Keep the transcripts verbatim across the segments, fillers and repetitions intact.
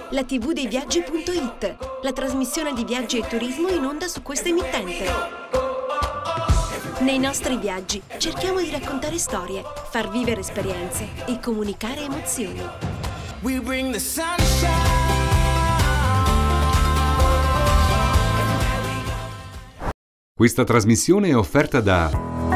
la tivù dei viaggi punto it, la trasmissione di viaggi e turismo in onda su questa emittente. Nei nostri viaggi cerchiamo di raccontare storie, far vivere esperienze e comunicare emozioni. We bring the sunshine. Questa trasmissione è offerta da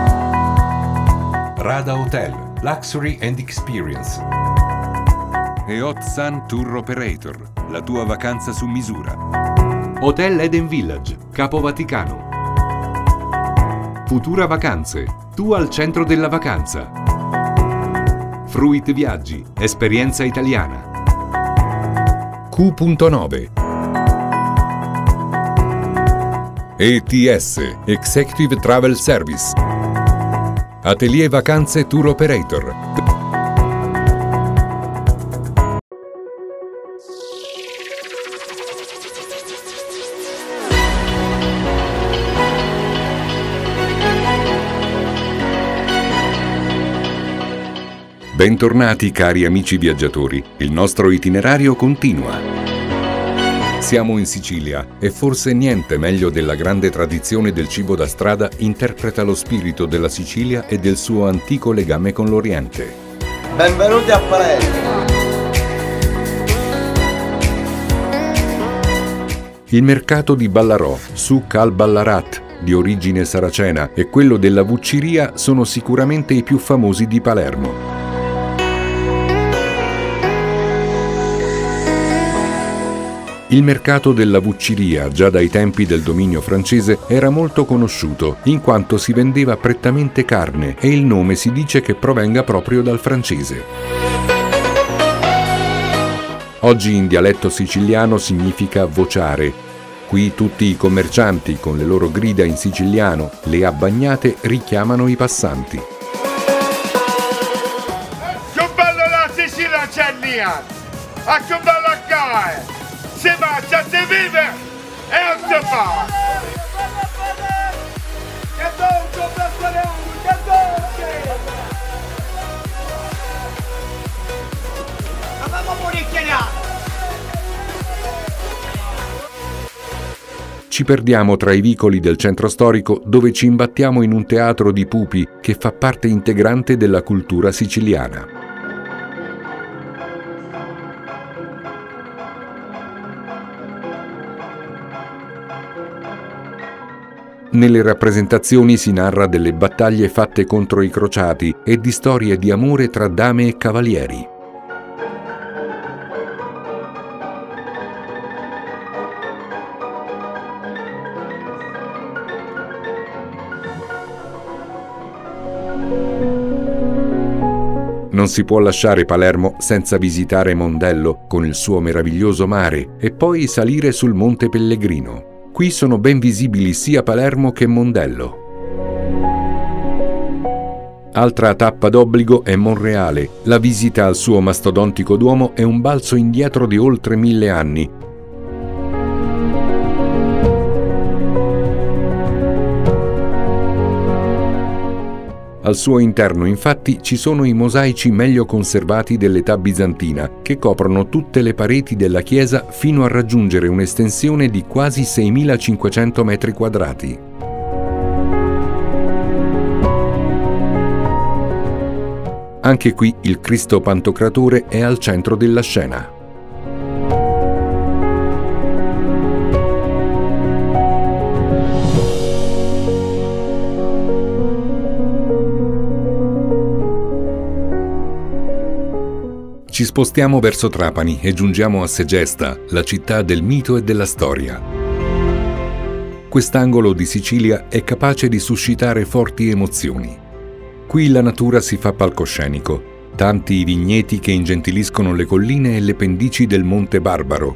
Rada Hotel, Luxury and Experience e Hot Sun Tour Operator, la tua vacanza su misura. Hotel Eden Village, Capo Vaticano. Futura Vacanze, tu al centro della vacanza. Fruit Viaggi, esperienza italiana. Q nove. E T S, Executive Travel Service. Atelier Vacanze Tour Operator. Bentornati cari amici viaggiatori, il nostro itinerario continua. Siamo in Sicilia e forse niente meglio della grande tradizione del cibo da strada interpreta lo spirito della Sicilia e del suo antico legame con l'Oriente. Benvenuti a Palermo! Il mercato di Ballarò, Souk al-Ballarat, di origine saracena, e quello della Vucciria sono sicuramente i più famosi di Palermo. Il mercato della Vucciria, già dai tempi del dominio francese, era molto conosciuto, in quanto si vendeva prettamente carne e il nome si dice che provenga proprio dal francese. Oggi in dialetto siciliano significa vociare. Qui tutti i commercianti, con le loro grida in siciliano, le abbagnate, richiamano i passanti. Più bello la Sicilia c'è lì! A più bello qua è! Si mangia, si vive e non si fa! Che dolce, Palermo, che dolce! Avevamo moricchiato! Ci perdiamo tra i vicoli del centro storico dove ci imbattiamo in un teatro di pupi che fa parte integrante della cultura siciliana. Nelle rappresentazioni si narra delle battaglie fatte contro i crociati e di storie di amore tra dame e cavalieri. Non si può lasciare Palermo senza visitare Mondello con il suo meraviglioso mare e poi salire sul Monte Pellegrino. Qui sono ben visibili sia Palermo che Mondello. Altra tappa d'obbligo è Monreale. La visita al suo mastodontico duomo è un balzo indietro di oltre mille anni. Al suo interno, infatti, ci sono i mosaici meglio conservati dell'età bizantina, che coprono tutte le pareti della chiesa fino a raggiungere un'estensione di quasi seimilacinquecento metri quadrati. Anche qui il Cristo Pantocratore è al centro della scena. Ci spostiamo verso Trapani e giungiamo a Segesta, la città del mito e della storia. Quest'angolo di Sicilia è capace di suscitare forti emozioni. Qui la natura si fa palcoscenico, tanti i vigneti che ingentiliscono le colline e le pendici del Monte Barbaro.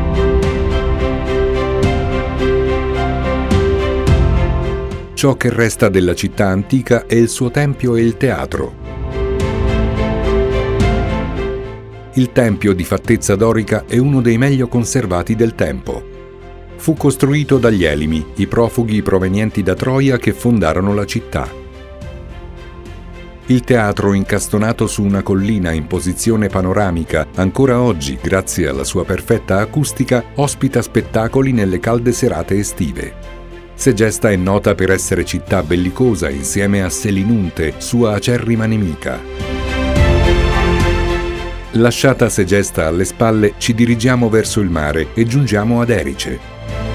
Ciò che resta della città antica è il suo tempio e il teatro. Il tempio di fattezza dorica è uno dei meglio conservati del tempo. Fu costruito dagli Elimi, i profughi provenienti da Troia che fondarono la città. Il teatro, incastonato su una collina in posizione panoramica, ancora oggi, grazie alla sua perfetta acustica, ospita spettacoli nelle calde serate estive. Segesta è nota per essere città bellicosa insieme a Selinunte, sua acerrima nemica. Lasciata Segesta alle spalle, ci dirigiamo verso il mare e giungiamo ad Erice.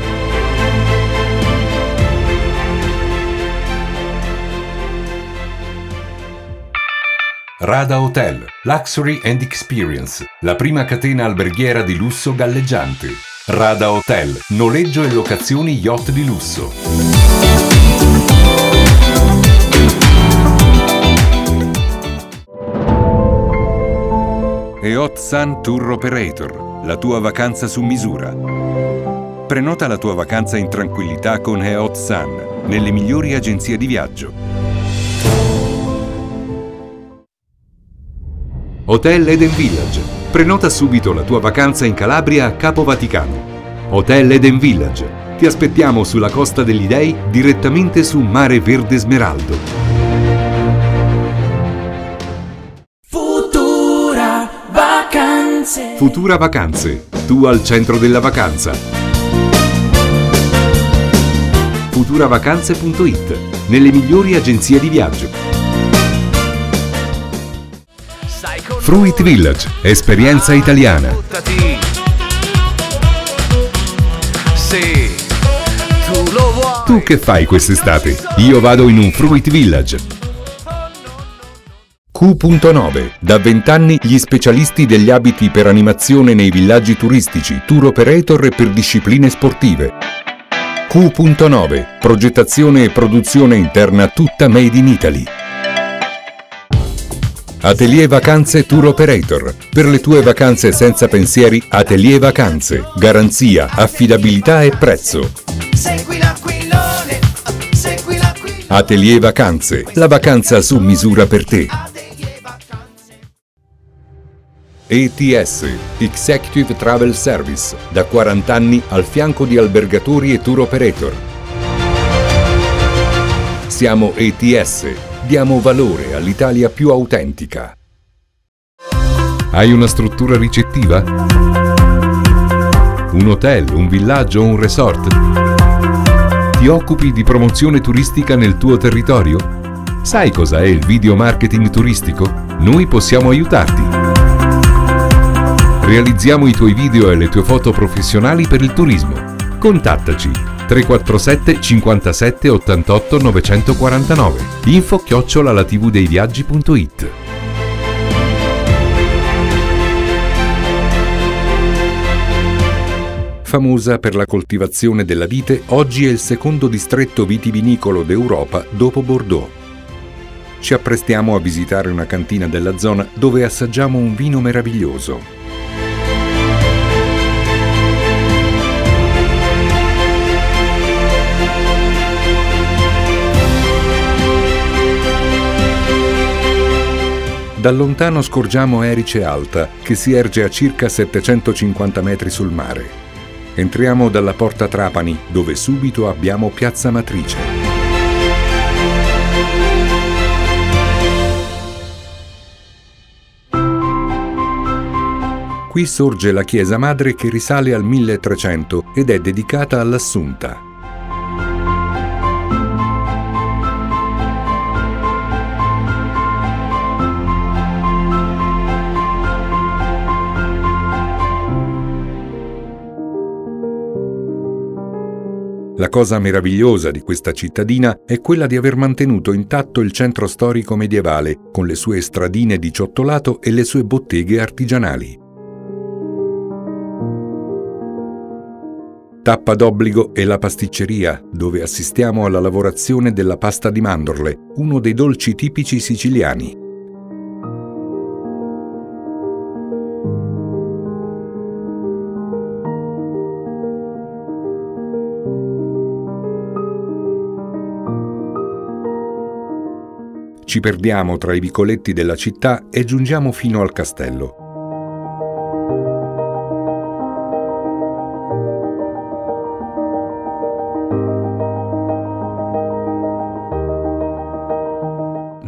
Rada Hotel, Luxury and Experience, la prima catena alberghiera di lusso galleggiante. Rada Hotel, noleggio e locazioni yacht di lusso. Eot Sun Tour Operator, la tua vacanza su misura. Prenota la tua vacanza in tranquillità con Eot Sun, nelle migliori agenzie di viaggio. Hotel Eden Village. Prenota subito la tua vacanza in Calabria a Capo Vaticano. Hotel Eden Village. Ti aspettiamo sulla Costa degli Dei, direttamente su Mare Verde Smeraldo. Futura Vacanze. Futura Vacanze. Tu al centro della vacanza. futuravacanze punto it. Nelle migliori agenzie di viaggio. Fruit Village, esperienza italiana. Tu che fai quest'estate? Io vado in un Fruit Village. Q nove. Da vent'anni gli specialisti degli abiti per animazione nei villaggi turistici, tour operator e per discipline sportive. Q nove. Progettazione e produzione interna tutta made in Italy. Atelier Vacanze Tour Operator. Per le tue vacanze senza pensieri, Atelier Vacanze. Garanzia, affidabilità e prezzo. Segui l'aquilone, segui l'aquilone. Atelier Vacanze. La vacanza su misura per te. E T S. Executive Travel Service. Da quaranta anni al fianco di albergatori e tour operator. Siamo E T S. Diamo valore all'Italia più autentica. Hai una struttura ricettiva? Un hotel, un villaggio o un resort? Ti occupi di promozione turistica nel tuo territorio? Sai cosa è il video marketing turistico? Noi possiamo aiutarti. Realizziamo i tuoi video e le tue foto professionali per il turismo. Contattaci tre quattro sette cinquantasette ottantotto novecentoquarantanove. Info chiocciola la tv dei viaggi punto it. Famosa per la coltivazione della vite, oggi è il secondo distretto vitivinicolo d'Europa dopo Bordeaux. Ci apprestiamo a visitare una cantina della zona dove assaggiamo un vino meraviglioso. Da lontano scorgiamo Erice Alta, che si erge a circa settecentocinquanta metri sul mare. Entriamo dalla porta Trapani, dove subito abbiamo Piazza Matrice. Qui sorge la chiesa madre che risale al milletrecento ed è dedicata all'Assunta. La cosa meravigliosa di questa cittadina è quella di aver mantenuto intatto il centro storico medievale, con le sue stradine di ciottolato e le sue botteghe artigianali. Tappa d'obbligo è la pasticceria, dove assistiamo alla lavorazione della pasta di mandorle, uno dei dolci tipici siciliani. Ci perdiamo tra i vicoletti della città e giungiamo fino al castello.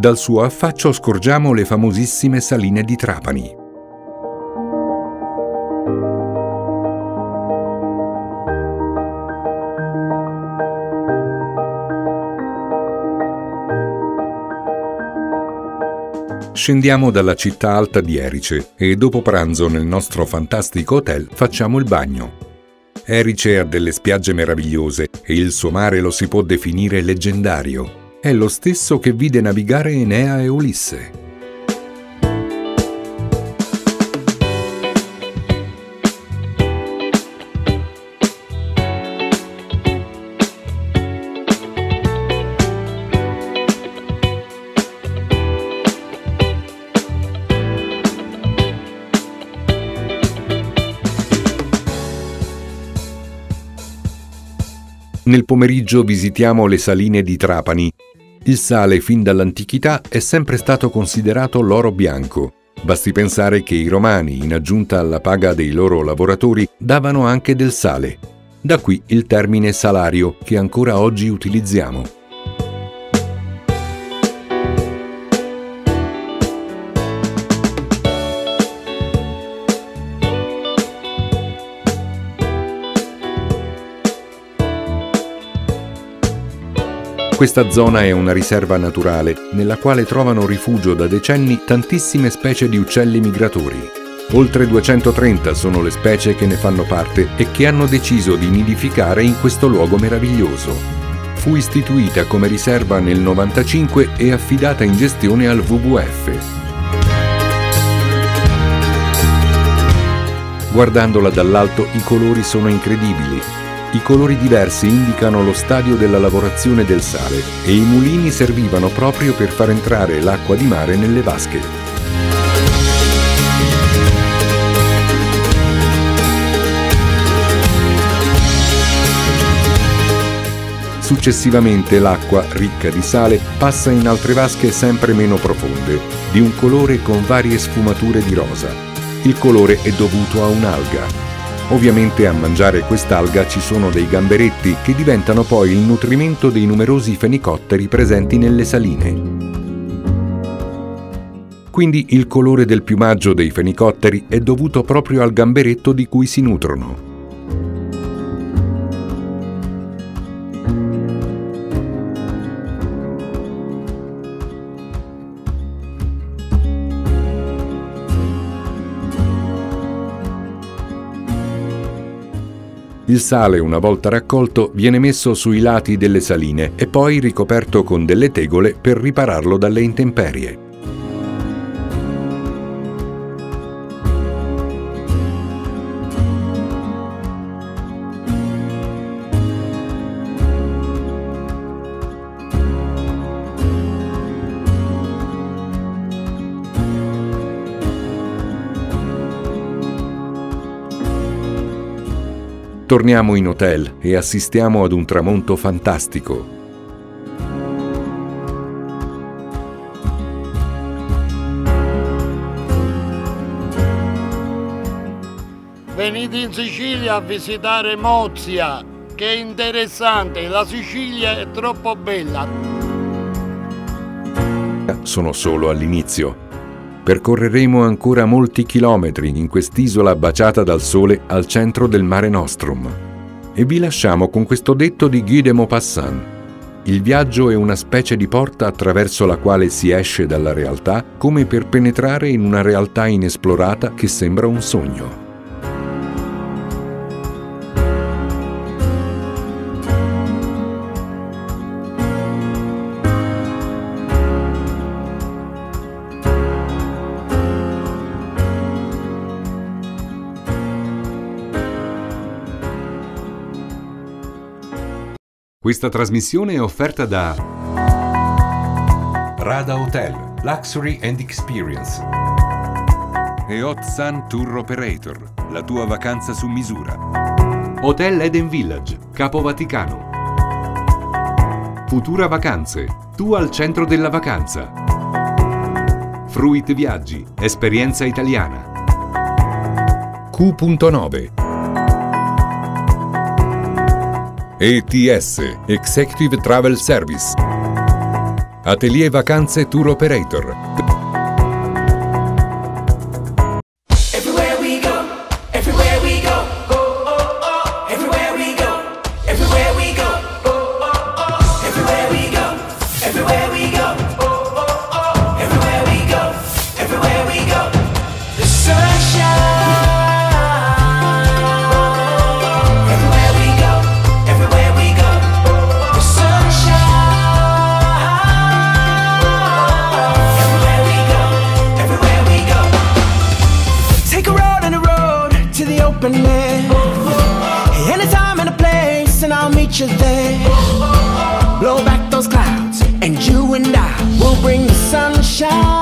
Dal suo affaccio scorgiamo le famosissime saline di Trapani. Scendiamo dalla città alta di Erice e dopo pranzo nel nostro fantastico hotel facciamo il bagno. Erice ha delle spiagge meravigliose e il suo mare lo si può definire leggendario. È lo stesso che vide navigare Enea e Ulisse. Nel pomeriggio visitiamo le saline di Trapani. Il sale fin dall'antichità è sempre stato considerato l'oro bianco. Basti pensare che i romani, in aggiunta alla paga dei loro lavoratori, davano anche del sale. Da qui il termine salario che ancora oggi utilizziamo. Questa zona è una riserva naturale, nella quale trovano rifugio da decenni tantissime specie di uccelli migratori. Oltre duecentotrenta sono le specie che ne fanno parte e che hanno deciso di nidificare in questo luogo meraviglioso. Fu istituita come riserva nel novantacinque e affidata in gestione al W W F. Guardandola dall'alto i colori sono incredibili. I colori diversi indicano lo stadio della lavorazione del sale e i mulini servivano proprio per far entrare l'acqua di mare nelle vasche. Successivamente l'acqua, ricca di sale, passa in altre vasche sempre meno profonde, di un colore con varie sfumature di rosa. Il colore è dovuto a un'alga. Ovviamente a mangiare quest'alga ci sono dei gamberetti che diventano poi il nutrimento dei numerosi fenicotteri presenti nelle saline. Quindi il colore del piumaggio dei fenicotteri è dovuto proprio al gamberetto di cui si nutrono. Il sale, una volta raccolto, viene messo sui lati delle saline e poi ricoperto con delle tegole per ripararlo dalle intemperie. Torniamo in hotel e assistiamo ad un tramonto fantastico. Venite in Sicilia a visitare Mozia, che è interessante, la Sicilia è troppo bella. Sono solo all'inizio. Percorreremo ancora molti chilometri in quest'isola baciata dal sole al centro del Mare Nostrum. E vi lasciamo con questo detto di Guy de Maupassant. Il viaggio è una specie di porta attraverso la quale si esce dalla realtà come per penetrare in una realtà inesplorata che sembra un sogno. Questa trasmissione è offerta da Rada Hotel, Luxury and Experience e Hot Sun Tour Operator, la tua vacanza su misura. Hotel Eden Village, Capo Vaticano. Futura Vacanze, tu al centro della vacanza. Fruit Viaggi, esperienza italiana. Q nove. E T S, Executive Travel Service. Atelier Vacanze Tour Operator. Anytime and a place, and I'll meet you there. Blow back those clouds, and you and I will bring the sunshine.